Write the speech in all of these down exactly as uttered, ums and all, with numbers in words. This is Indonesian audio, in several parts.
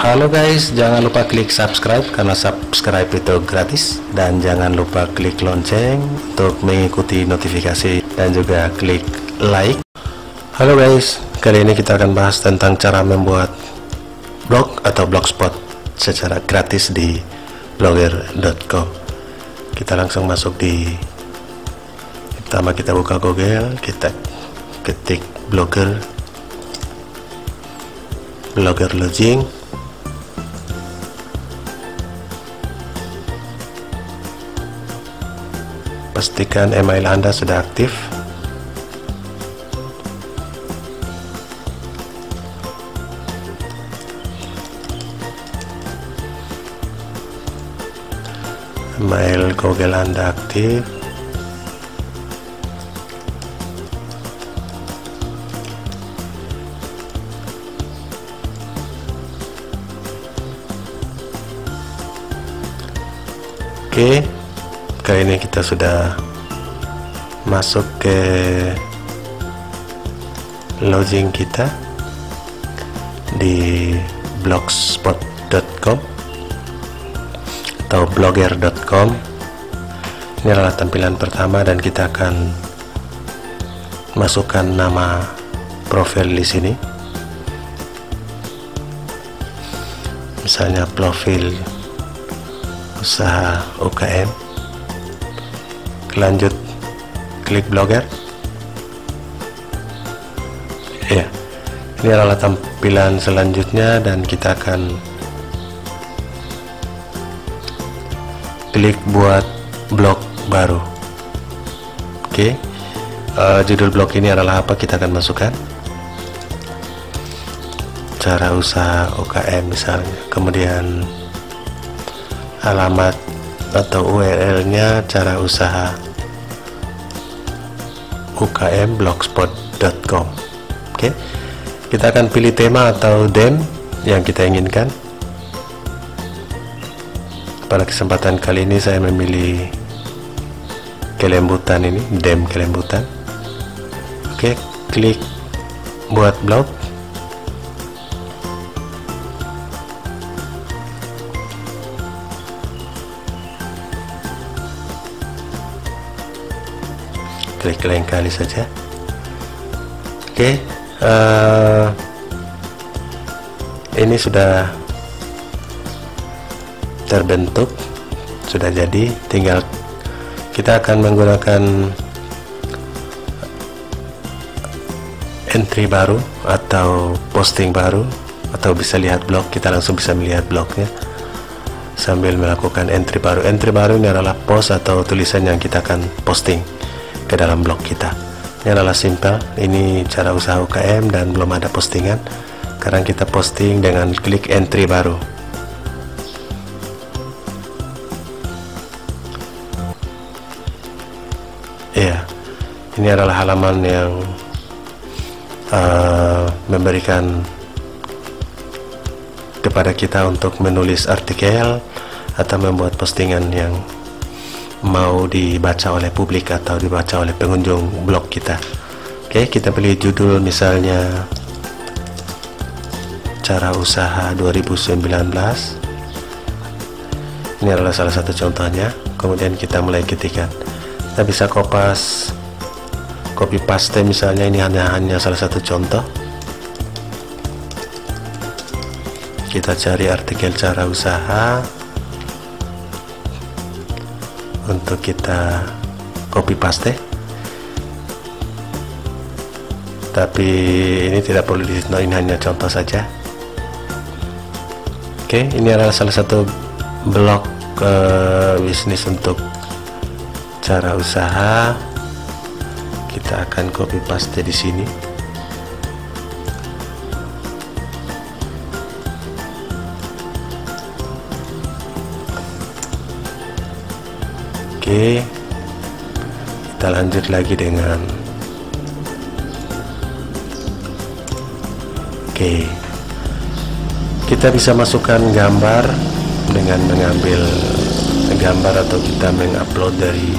Halo guys, jangan lupa klik subscribe karena subscribe itu gratis, dan jangan lupa klik lonceng untuk mengikuti notifikasi dan juga klik like. Halo guys, kali ini kita akan bahas tentang cara membuat blog atau blogspot secara gratis di blogger dot com. Kita langsung masuk di, pertama kita buka Google, kita ketik blogger blogger lodging. Pastikan email Anda sudah aktif. Email Google Anda aktif. Oke, kali ini kita sudah masuk ke lodging kita di blogspot dot com atau blogger dot com. Ini adalah tampilan pertama dan kita akan masukkan nama profil di sini. Misalnya profil usaha U K M. Lanjut klik blogger. Ya, ini adalah tampilan selanjutnya dan kita akan klik buat blog baru. Oke, uh, judul blog ini adalah apa, kita akan masukkan cara usaha U K M misalnya, kemudian alamat atau U R L-nya cara usaha U K M blogspot dot com. Oke, kita akan pilih tema atau theme yang kita inginkan. Pada kesempatan kali ini saya memilih kelembutan, ini theme kelembutan. Oke, klik buat blog. Klik lain kali saja. Oke, uh, ini sudah terbentuk, sudah jadi. Tinggal kita akan menggunakan entry baru atau posting baru, atau bisa lihat blog. Kita langsung bisa melihat blognya sambil melakukan entry baru. Entry baru ini adalah post atau tulisan yang kita akan posting ke dalam blog kita. Ini adalah simple, ini cara usaha U K M dan belum ada postingan. Sekarang kita posting dengan klik entry baru. Ya, ini adalah halaman yang uh, memberikan kepada kita untuk menulis artikel atau membuat postingan yang mau dibaca oleh publik atau dibaca oleh pengunjung blog kita. Oke, kita pilih judul misalnya cara usaha dua ribu sembilan belas. Ini adalah salah satu contohnya. Kemudian kita mulai ketikkan. Kita bisa kopas, copy paste misalnya. Ini hanya hanya salah satu contoh. Kita cari artikel cara usaha untuk kita copy paste, tapi ini tidak perlu di, ini hanya contoh saja. Oke, ini adalah salah satu blog uh, bisnis untuk cara usaha. Kita akan copy paste di sini. Oke, kita lanjut lagi dengan Oke, kita bisa masukkan gambar dengan mengambil gambar atau kita mengupload dari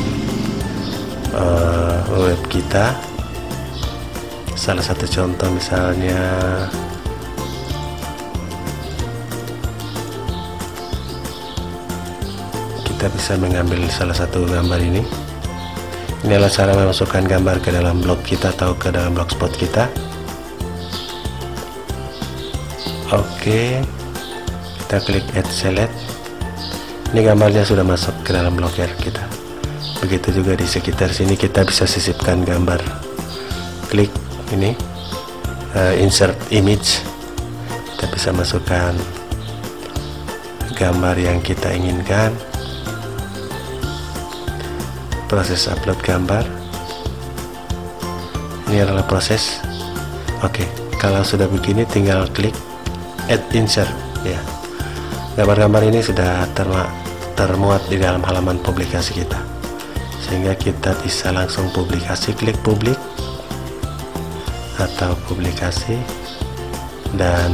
uh, web kita. Salah satu contoh misalnya kita bisa mengambil salah satu gambar ini. Ini adalah cara memasukkan gambar ke dalam blog kita atau ke dalam blogspot kita. Oke, kita klik add select. Ini gambarnya sudah masuk ke dalam blogger kita. Begitu juga di sekitar sini kita bisa sisipkan gambar. Klik ini uh, insert image. Kita bisa masukkan gambar yang kita inginkan. Proses upload gambar. Ini adalah proses. Oke, kalau sudah begini tinggal klik add insert ya. Gambar-gambar ini sudah terma termuat di dalam halaman publikasi kita, sehingga kita bisa langsung publikasi, klik publik atau publikasi, dan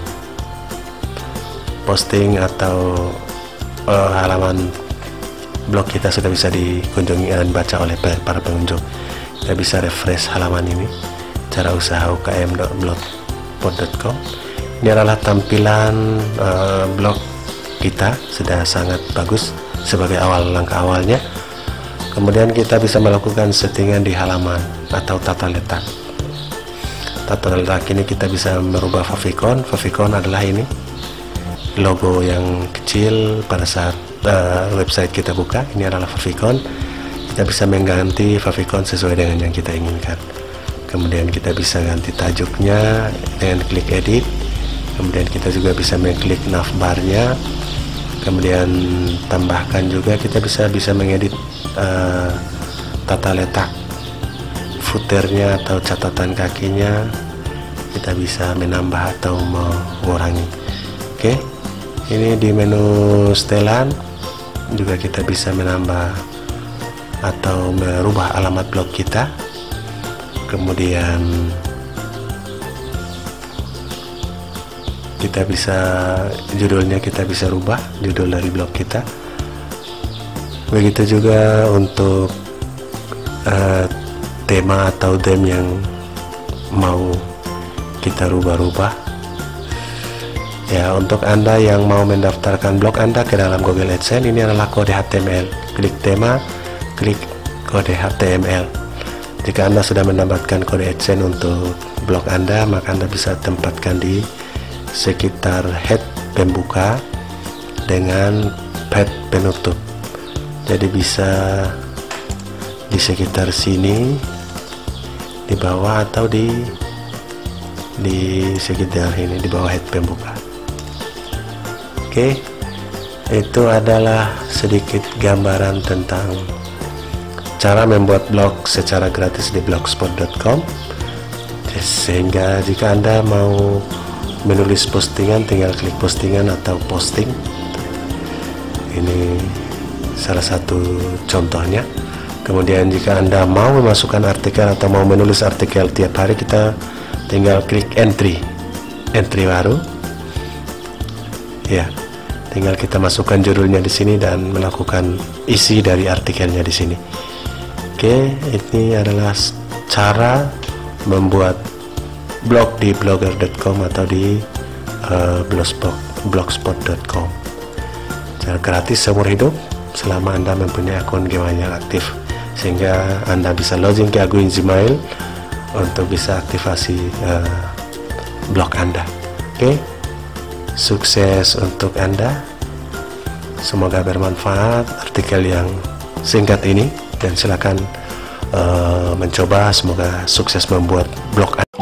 posting atau uh, halaman blog kita sudah bisa dikunjungi dan dibaca oleh para pengunjung. Kita bisa refresh halaman ini, cara usaha U K M dot blogspot dot com. Ini adalah tampilan uh, blog kita, sudah sangat bagus sebagai awal langkah awalnya. Kemudian kita bisa melakukan settingan di halaman atau tata letak. Tata letak ini kita bisa merubah favicon. Favicon adalah ini logo yang kecil pada saat uh, website kita buka. Ini adalah favicon. Kita bisa mengganti favicon sesuai dengan yang kita inginkan. Kemudian kita bisa ganti tajuknya dengan klik edit. Kemudian kita juga bisa mengklik navbarnya. Kemudian tambahkan juga, kita bisa bisa mengedit uh, tata letak footernya atau catatan kakinya. Kita bisa menambah atau mengurangi. Oke, ini di menu setelan juga kita bisa menambah atau merubah alamat blog kita. Kemudian kita bisa, judulnya kita bisa rubah, judul dari blog kita. Begitu juga untuk uh, tema atau theme yang mau kita rubah-rubah. Ya, untuk Anda yang mau mendaftarkan blog Anda ke dalam Google AdSense, ini adalah kode H T M L. Klik tema, klik kode H T M L. Jika Anda sudah mendapatkan kode AdSense untuk blog Anda, maka Anda bisa tempatkan di sekitar head pembuka dengan head penutup. Jadi bisa di sekitar sini, di bawah, atau di di sekitar ini, di bawah head pembuka. Oke, itu adalah sedikit gambaran tentang cara membuat blog secara gratis di blogspot dot com. Sehingga jika Anda mau menulis postingan, tinggal klik postingan atau posting. Ini salah satu contohnya. Kemudian jika Anda mau memasukkan artikel atau mau menulis artikel tiap hari, kita tinggal klik entry entry baru ya. Tinggal kita masukkan judulnya di sini dan melakukan isi dari artikelnya di sini. Oke, ini adalah cara membuat blog di blogger dot com atau di uh, blogspot dot com. Cara gratis seumur hidup selama Anda mempunyai akun Gmail yang aktif, sehingga Anda bisa login ke akun Gmail untuk bisa aktivasi uh, blog Anda. Oke, sukses untuk Anda. Semoga bermanfaat artikel yang singkat ini, dan silakan uh, mencoba. Semoga sukses membuat blog Anda.